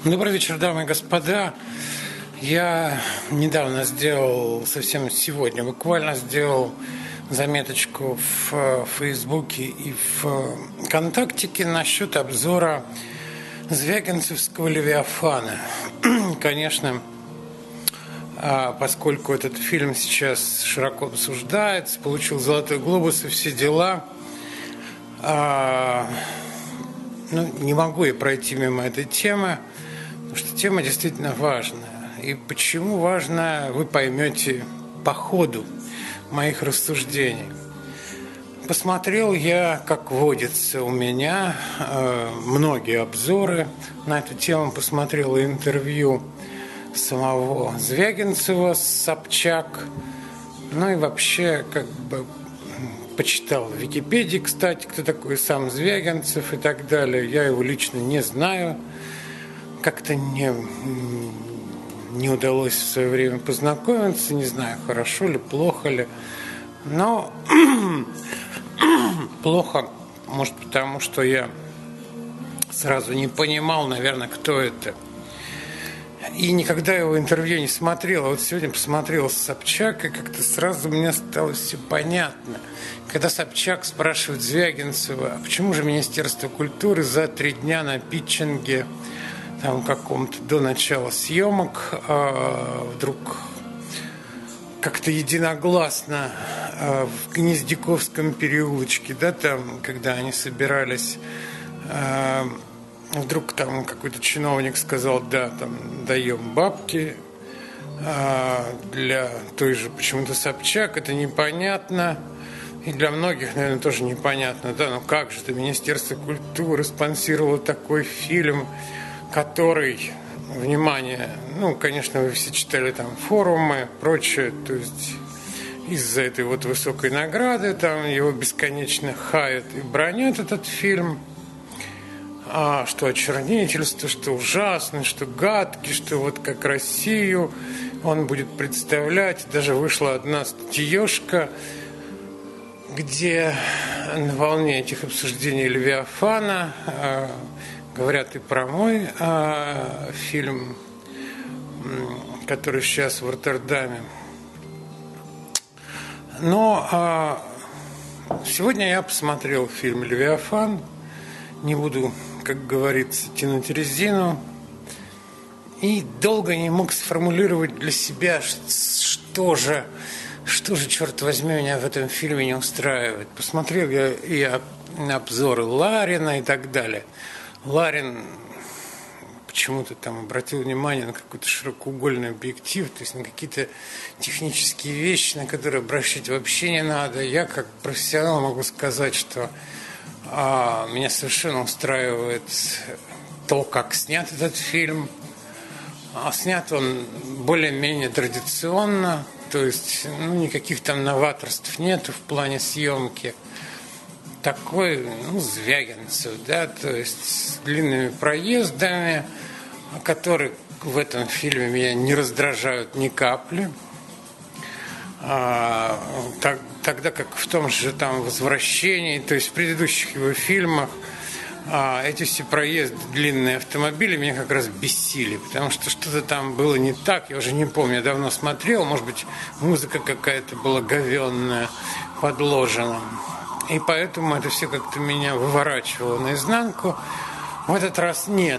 Добрый вечер, дамы и господа. Я недавно сделал, совсем сегодня, буквально сделал заметочку в Фейсбуке и в ВКонтактике насчет обзора Звягинцевского «Левиафана». Конечно, поскольку этот фильм сейчас широко обсуждается, получил «Золотой глобус» и все дела, не могу я пройти мимо этой темы, потому что тема действительно важная. И почему важно, вы поймете по ходу моих рассуждений. Посмотрел я, как водится у меня, многие обзоры на эту тему, посмотрел интервью самого Звягинцева с Собчак, ну и вообще почитал в Википедии, кстати, кто такой сам Звягинцев и так далее. Я его лично не знаю, как-то не удалось в свое время познакомиться, не знаю, хорошо ли, плохо ли, но плохо, может, потому что я сразу не понимал, наверное, кто это. И никогда его интервью не смотрел. А вот сегодня посмотрел Собчак, и как-то сразу мне стало все понятно. Когда Собчак спрашивает Звягинцева, а почему же Министерство культуры за 3 дня на питчинге, там каком-то до начала съемок, вдруг как-то единогласно в Гнездяковском переулочке, да, там, когда они собирались, вдруг там какой-то чиновник сказал, да, там даем бабки для той же почему-то Собчак, это непонятно. И для многих, наверное, тоже непонятно, да, ну как же это Министерство культуры спонсировало такой фильм, который, внимание, ну, конечно, вы все читали там форумы, прочее, то есть из-за этой вот высокой награды там его бесконечно хаят и бронят этот фильм, что очернительство, что ужасно, что гадкий, что вот как Россию он будет представлять. Даже вышла одна статьёшка, где на волне этих обсуждений «Левиафана» говорят и про мой фильм, который сейчас в Роттердаме. Но сегодня я посмотрел фильм «Левиафан». Не буду, как говорится, тянуть резину. И долго не мог сформулировать для себя, что же, черт возьми, меня в этом фильме не устраивает. Посмотрел я и обзоры Ларина и так далее. Ларин почему-то там обратил внимание на какой-то широкоугольный объектив, то есть на какие-то технические вещи, на которые обращать вообще не надо. Я как профессионал могу сказать, что меня совершенно устраивает то, как снят этот фильм. Снят он более-менее традиционно, то есть никаких там новаторств нету в плане съемки. Такой, Звягинцев, да, то есть с длинными проездами, которые в этом фильме меня не раздражают ни капли. Тогда как в том же там «Возвращении», то есть в предыдущих его фильмах, эти все проезды, длинные автомобили меня как раз бесили, потому что что-то там было не так, я уже не помню, я давно смотрел, может быть, музыка какая-то была говенная, подложена, и поэтому это все как-то меня выворачивало наизнанку. В этот раз нет,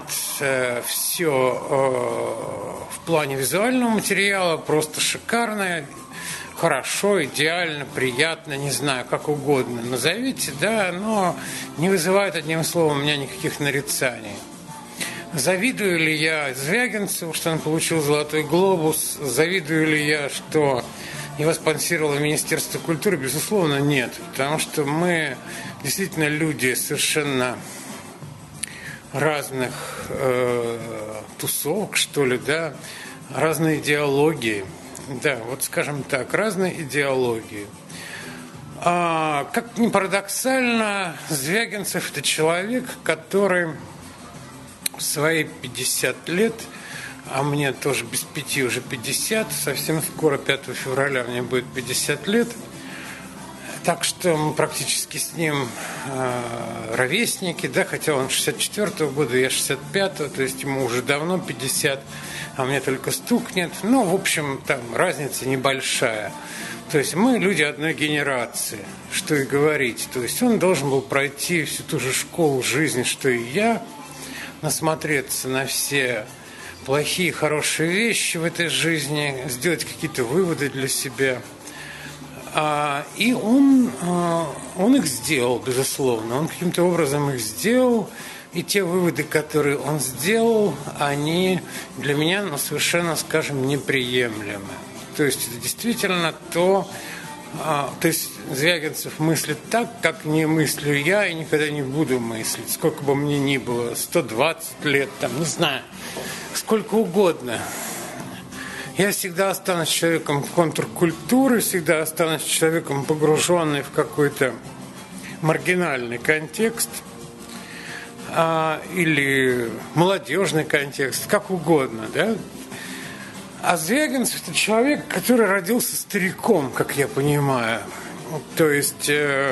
все в плане визуального материала просто шикарное, хорошо, идеально, приятно, не знаю, как угодно назовите, да, но не вызывает, одним словом, у меня никаких нарицаний. Завидую ли я Звягинцеву, что он получил «Золотой глобус»? Завидую ли я, что его спонсировало Министерство культуры? Безусловно, нет, потому что мы действительно люди совершенно разных тусовок, что ли, да, разные идеологии. Да, вот скажем так, разные идеологии. Как ни парадоксально, Звягинцев – это человек, который в свои 50 лет, а мне тоже без 5 уже 50, совсем скоро, 5 февраля, мне будет 50 лет, Так что мы практически с ним ровесники, да, хотя он 64-го года, я 65-го, то есть ему уже давно 50, а мне только стукнет. Ну, в общем, там разница небольшая. То есть мы люди одной генерации, что и говорить. То есть он должен был пройти всю ту же школу жизни, что и я, насмотреться на все плохие и хорошие вещи в этой жизни, сделать какие-то выводы для себя. И он их сделал, безусловно. Он каким-то образом их сделал. И те выводы, которые он сделал, они для меня совершенно, скажем, неприемлемы. То есть это действительно то есть Звягинцев мыслит так, как не мыслю я и никогда не буду мыслить. Сколько бы мне ни было, 120 лет, там, не знаю, сколько угодно. Я всегда останусь человеком контркультуры, всегда останусь человеком, погруженным в какой-то маргинальный контекст или молодежный контекст, как угодно, да? А Звягинцев – это человек, который родился стариком, как я понимаю, то есть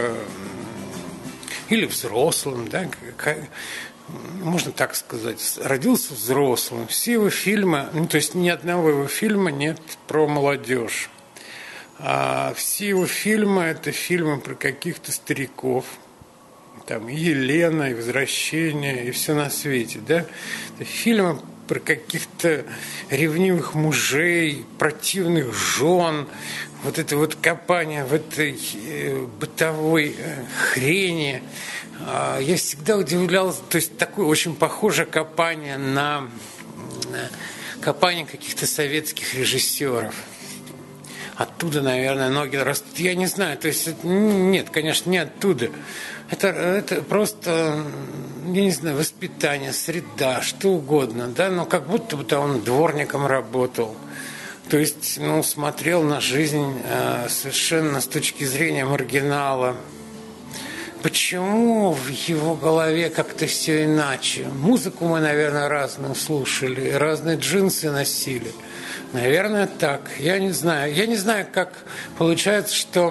или взрослым, да, можно так сказать, родился взрослым. Все его фильмы, то есть ни одного его фильма нет про молодежь. А все его фильмы – это фильмы про каких-то стариков. Там и «Елена», и «Возвращение», и все на свете. Да? Это фильмы про каких-то ревнивых мужей, противных жен. Вот это вот копание в этой бытовой хрени. Я всегда удивлялся, то есть такое очень похожее копание на копание каких-то советских режиссеров. Оттуда, наверное, ноги растут. Я не знаю, то есть нет, конечно, не оттуда. Это просто, я не знаю, воспитание, среда, что угодно, да, но как будто бы он дворником работал. То есть, смотрел на жизнь совершенно с точки зрения маргинала. Почему в его голове как-то все иначе? Музыку мы, наверное, разную слушали, разные джинсы носили. Наверное, так. Я не знаю. Я не знаю, как получается, что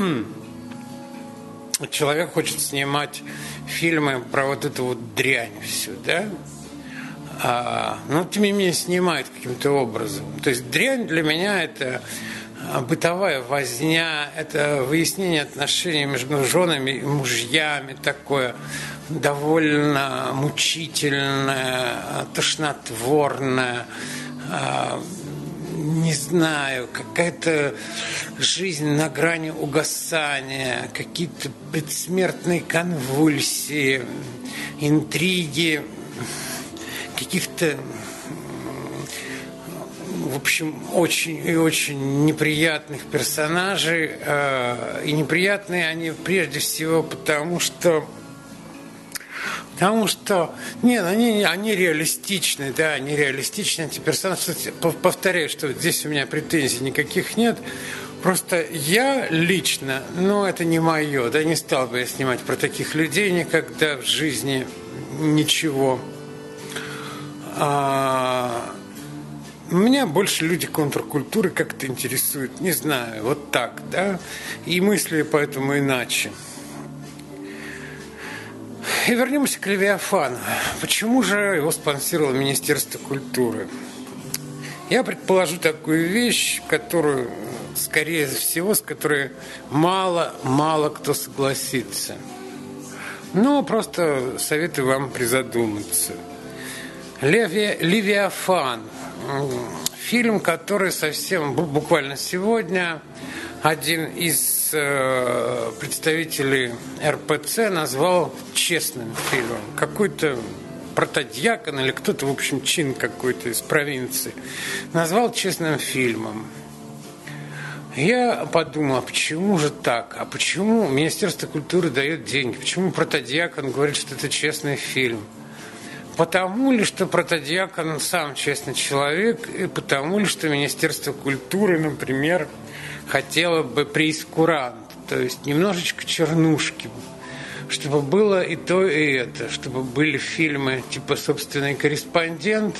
человек хочет снимать фильмы про вот эту вот дрянь всю, да? Но тем не менее снимает каким-то образом. То есть дрянь для меня это бытовая возня, это выяснение отношений между женами и мужьями, такое довольно мучительное, тошнотворное, не знаю, какая-то жизнь на грани угасания, какие-то предсмертные конвульсии, интриги, каких-то, в общем, очень и очень неприятных персонажей. И неприятные они прежде всего потому, что нет, они реалистичны, да, они реалистичны, эти персонажи. Повторяю, что здесь у меня претензий никаких нет. Просто я лично, это не мое, да, не стал бы я снимать про таких людей никогда в жизни ничего. Меня больше люди контркультуры как-то интересуют, не знаю, вот так, да, и мысли поэтому иначе. И вернемся к «Левиафану». Почему же его спонсировало Министерство культуры? Я предположу такую вещь, которую, скорее всего, с которой мало кто согласится. Но просто советую вам призадуматься. «Левиафан». Фильм, который совсем буквально сегодня один из представителей РПЦ назвал честным фильмом. Какой-то протодьякон или кто-то, в общем, чин какой-то из провинции назвал честным фильмом. Я подумал, а почему же так? А почему Министерство культуры дает деньги? Почему протодьякон говорит, что это честный фильм? Потому ли, что протодьякон сам честный человек, и потому ли, что Министерство культуры, например, хотело бы преискурант, то есть немножечко чернушки, чтобы было и то, и это, чтобы были фильмы типа «Собственный корреспондент»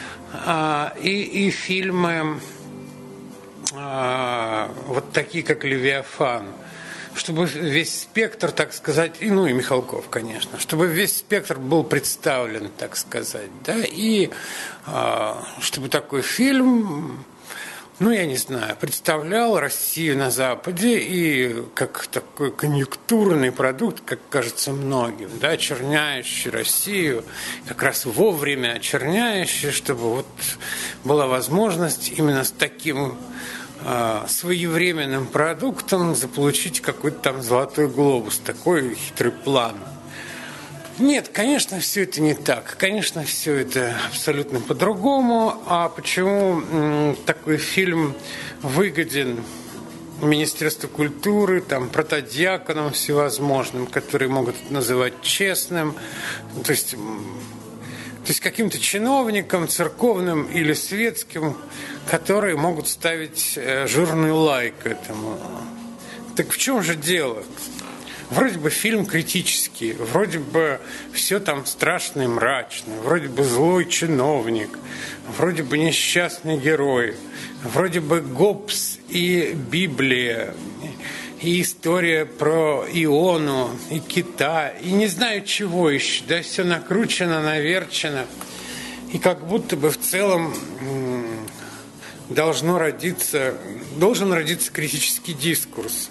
и фильмы вот такие, как «Левиафан». чтобы весь спектр, так сказать, и Михалков, конечно, чтобы весь спектр был представлен, так сказать, да, и чтобы такой фильм, я не знаю, представлял Россию на Западе и как такой конъюнктурный продукт, как кажется многим, да, очерняющий Россию, как раз вовремя очерняющий, чтобы была возможность именно с таким своевременным продуктом заполучить какой-то там золотой глобус, такой хитрый план. Нет, конечно, все это не так. Конечно, все это абсолютно по-другому. А почему такой фильм выгоден Министерству культуры, протодиаконам всевозможным, которые могут это называть честным, то есть каким-то чиновникам, церковным или светским, которые могут ставить жирный лайк этому. Так в чем же дело? Вроде бы фильм критический, вроде бы все там страшно и мрачно, вроде бы злой чиновник, вроде бы несчастный герой, вроде бы Гоббс и Библия, и история про Иону, и кита, и не знаю чего еще, да, все накручено, наверчено, и как будто бы в целом должен родиться критический дискурс.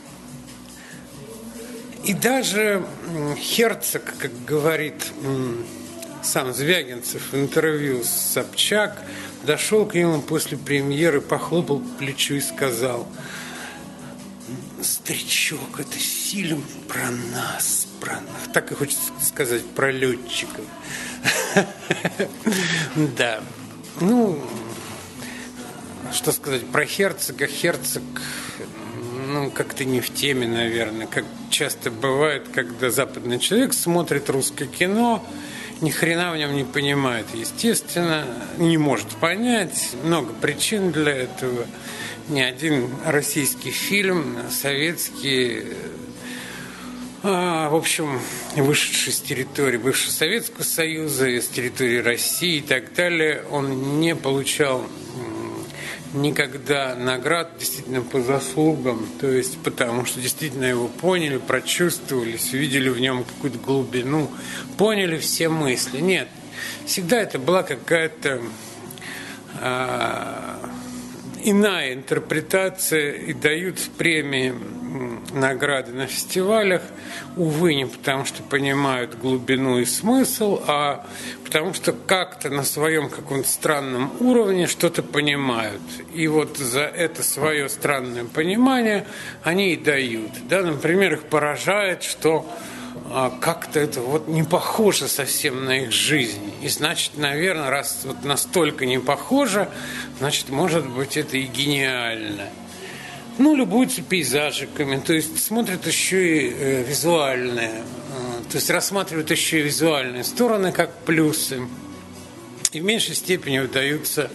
И даже Херцог, как говорит сам Звягинцев в интервью с Собчак, дошел к нему после премьеры, похлопал по плечу и сказал: «Старичок, это фильм про нас». Так и хочется сказать, про летчиков. Да. Что сказать про Херцога? Херцог, как-то не в теме, наверное. Как часто бывает, когда западный человек смотрит русское кино, ни хрена в нем не понимает, естественно, не может понять. Много причин для этого. Ни один российский фильм, советский, в общем, вышедший с территории бывшего Советского Союза, с территории России и так далее, он не получал никогда наград действительно по заслугам, то есть потому что действительно его поняли, прочувствовали, видели в нем какую-то глубину, поняли все мысли. Нет, всегда это была какая-то иная интерпретация, и дают премии, награды на фестивалях, увы, не потому что понимают глубину и смысл, а потому что как-то на своем каком-то странном уровне что-то понимают. И за это свое странное понимание они и дают. Да, например, их поражает, что как-то это не похоже совсем на их жизнь. И значит, наверное, раз настолько не похоже, значит, может быть, это и гениально. Любуются пейзажиками, то есть смотрят еще и визуальные, то есть рассматривают еще и визуальные стороны как плюсы. И в меньшей степени вдаются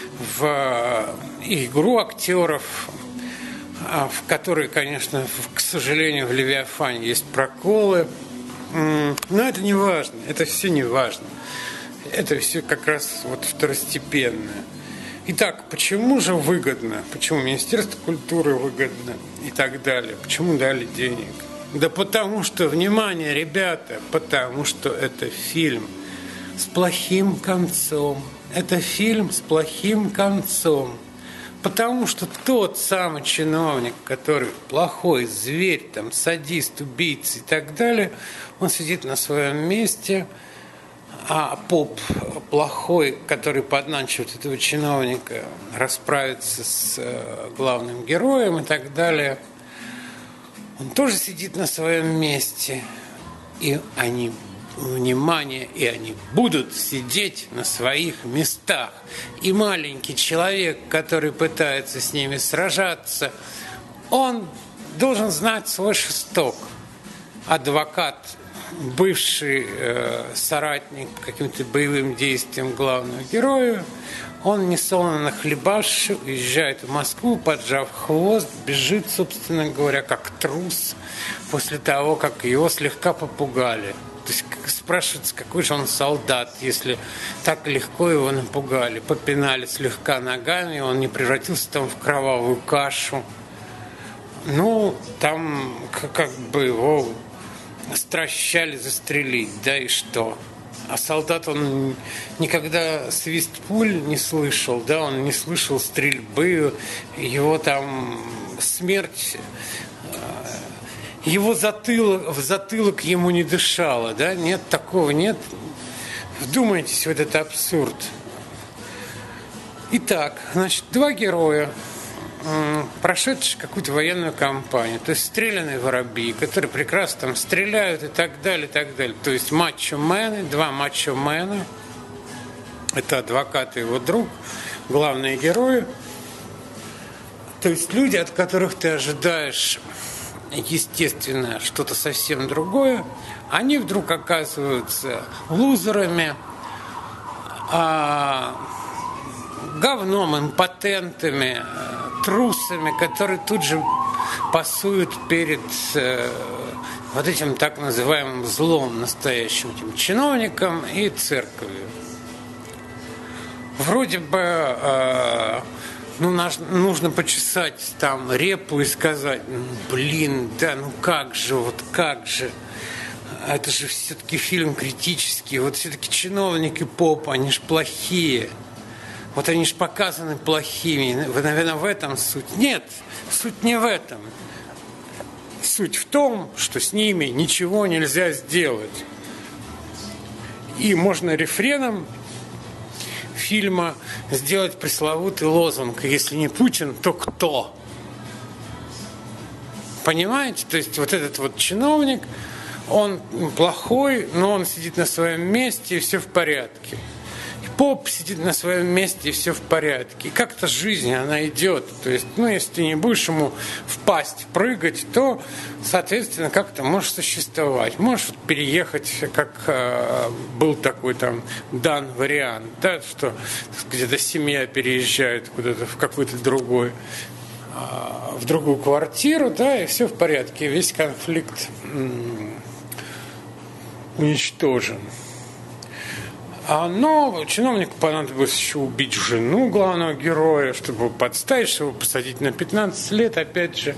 в игру актеров, в которой, конечно, к сожалению, в «Левиафане» есть проколы. Но это не важно, это все не важно. Это все как раз второстепенное. Итак, почему же выгодно? Почему Министерство культуры выгодно и так далее? Почему дали денег? Да потому что, внимание, ребята, потому что это фильм с плохим концом. Это фильм с плохим концом. Потому что тот самый чиновник, который плохой, зверь, садист, убийца и так далее, он сидит на своем месте, а поп плохой, который подначивает этого чиновника расправиться с главным героем и так далее, он тоже сидит на своем месте, и они, внимание, и они будут сидеть на своих местах. И маленький человек, который пытается с ними сражаться, он должен знать свой шесток. Адвокат, бывший соратник каким-то боевым действиям главного героя, он несолоно хлебавший, уезжает в Москву, поджав хвост, бежит, собственно говоря, как трус, после того, как его слегка попугали. То есть спрашивается, какой же он солдат, если так легко его напугали, попинали слегка ногами, он не превратился в кровавую кашу. Ну, там как бы его стращали застрелить, да и что? А солдат, он никогда свист пуль не слышал, да, он не слышал стрельбы, его там смерть, его в затылок ему не дышало, да, нет, такого нет. Вдумайтесь в этот абсурд. Итак, значит, два героя, прошедшие какую-то военную кампанию, то есть стрелянные воробьи, которые прекрасно там стреляют и так далее, и так далее. То есть мачо-мены, два мачо-мена, это адвокат и его друг, главные герои. То есть люди, от которых ты ожидаешь, естественно, что-то совсем другое, они вдруг оказываются лузерами, говном, импотентами, трусами, которые тут же пасуют перед вот этим так называемым злом настоящим, этим чиновником и церковью. Вроде бы нужно почесать там репу и сказать, блин, да ну как же, вот как же. Это же все-таки фильм критический, вот все-таки чиновник и поп, они же плохие. Вот они же показаны плохими. Наверное, в этом суть. Нет, суть не в этом. Суть в том, что с ними ничего нельзя сделать. И можно рефреном фильма сделать пресловутый лозунг: если не Путин, то кто? Понимаете? То есть вот этот вот чиновник, он плохой, но он сидит на своем месте, и все в порядке. Поп сидит на своем месте, и все в порядке. И как-то жизнь, она идет. То есть, если ты не будешь ему впасть, прыгать, то, соответственно, как-то можешь существовать. Можешь переехать, как был такой там дан вариант, да, что где-то семья переезжает куда-то в какой-то другой, в другую квартиру, да, и все в порядке. Весь конфликт уничтожен. Но чиновнику понадобилось еще убить жену главного героя, чтобы его подставить, чтобы его посадить на 15 лет. Опять же,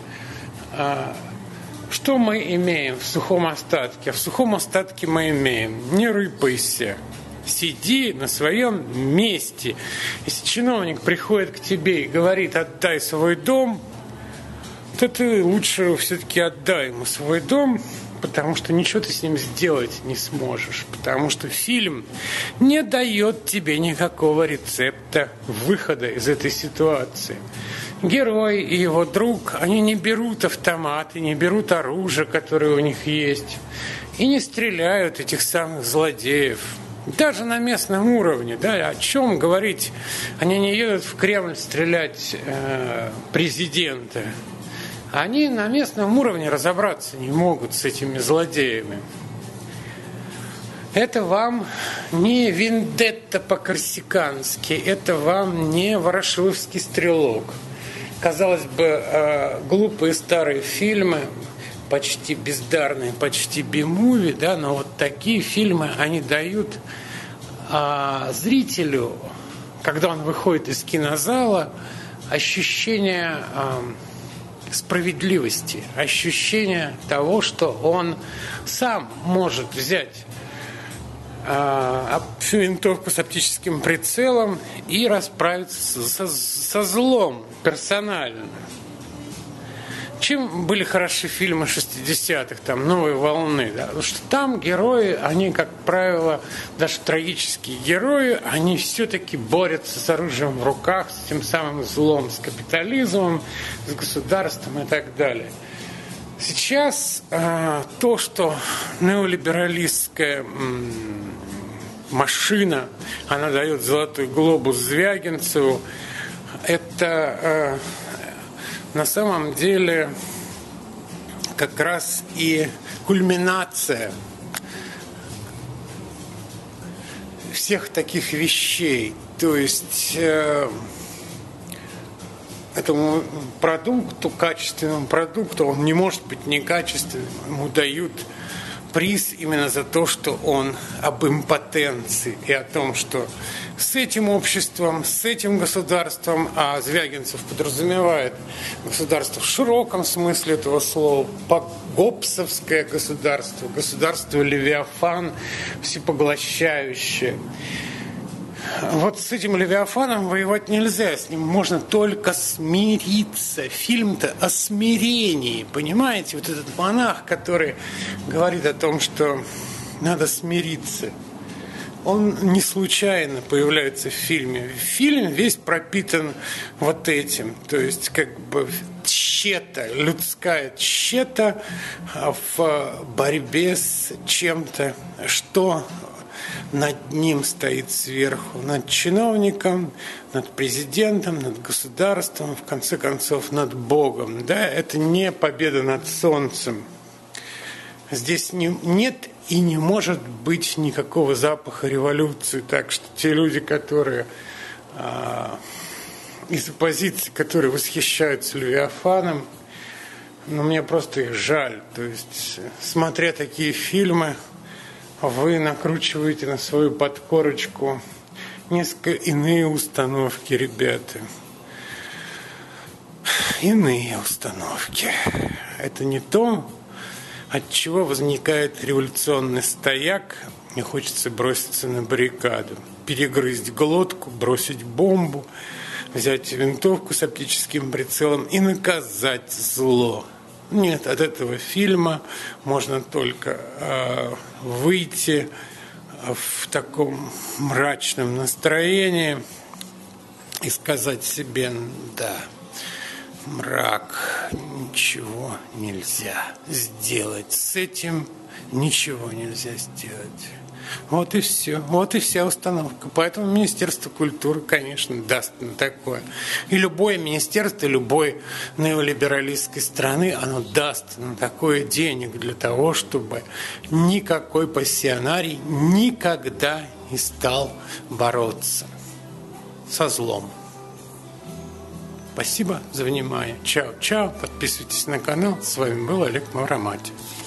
что мы имеем в сухом остатке? В сухом остатке мы имеем: не рыпайся, сиди на своем месте. Если чиновник приходит к тебе и говорит: отдай свой дом, то ты лучше все-таки отдай ему свой дом, потому что ничего ты с ним сделать не сможешь, потому что фильм не дает тебе никакого рецепта выхода из этой ситуации. Герой и его друг, они не берут автоматы, не берут оружие, которое у них есть, и не стреляют этих самых злодеев. Даже на местном уровне, да, о чем говорить? Они не едут в Кремль стрелять президента. Они на местном уровне разобраться не могут с этими злодеями. Это вам не вендетта по-корсикански, это вам не ворошиловский стрелок. Казалось бы, глупые старые фильмы, почти бездарные, почти би-муви, да, но вот такие фильмы, они дают зрителю, когда он выходит из кинозала, ощущение справедливости, ощущение того, что он сам может взять винтовку с оптическим прицелом и расправиться со злом персонально. Чем были хороши фильмы 60-х, там, «Новой волны», да? Потому что там герои, они, как правило, даже трагические герои, они все-таки борются с оружием в руках, с тем самым злом, с капитализмом, с государством и так далее. Сейчас то, что неолибералистская машина, она дает золотой глобус Звягинцеву, это на самом деле как раз и кульминация всех таких вещей. То есть этому продукту, качественному продукту, он не может быть некачественным. Ему дают приз именно за то, что он об импотенции и о том, что с этим обществом, с этим государством, а Звягинцев подразумевает государство в широком смысле этого слова, гоббсовское государство, государство Левиафан, всепоглощающее. Вот с этим Левиафаном воевать нельзя, с ним можно только смириться. Фильм-то о смирении, понимаете? Вот этот монах, который говорит о том, что надо смириться, он не случайно появляется в фильме. Фильм весь пропитан вот этим, то есть как бы тщета, людская тщета в борьбе с чем-то, что над ним стоит сверху, над чиновником, над президентом, над государством, в конце концов, над Богом. Да? Это не победа над солнцем. Здесь нет и не может быть никакого запаха революции. Так что те люди, которые из оппозиции, которые восхищаются Левиафаном, мне просто их жаль. То есть, смотря такие фильмы, вы накручиваете на свою подкорочку несколько иные установки, ребята. Иные установки. Это не то, от чего возникает революционный стояк, и хочется броситься на баррикаду, перегрызть глотку, бросить бомбу, взять винтовку с оптическим прицелом и наказать зло. Нет, от этого фильма можно только выйти в таком мрачном настроении и сказать себе: да, мрак, ничего нельзя сделать с этим, ничего нельзя сделать. Вот и все. Вот и вся установка. Поэтому Министерство культуры, конечно, даст на такое. И любое министерство любой неолибералистской страны, оно даст на такое денег для того, чтобы никакой пассионарий никогда не стал бороться со злом. Спасибо за внимание. Чао-чао. Подписывайтесь на канал. С вами был Олег Мавроматий.